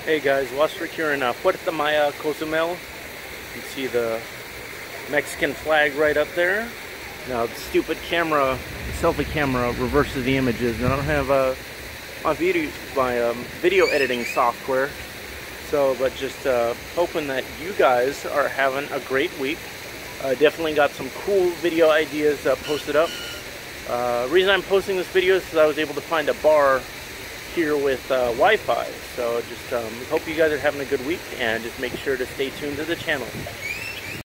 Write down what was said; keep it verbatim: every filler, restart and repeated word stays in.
Hey guys, Wasrick here in uh, Puerto Maya, Cozumel. You can see the Mexican flag right up there. Now the stupid camera, selfie camera, reverses the images, and I don't have uh, my video, my um, video editing software. So, but just uh, hoping that you guys are having a great week. Uh, definitely got some cool video ideas uh, posted up. Uh, reason I'm posting this video is because I was able to find a bar here with uh, Wi-Fi. So just um, hope you guys are having a good week, and just make sure to stay tuned to the channel.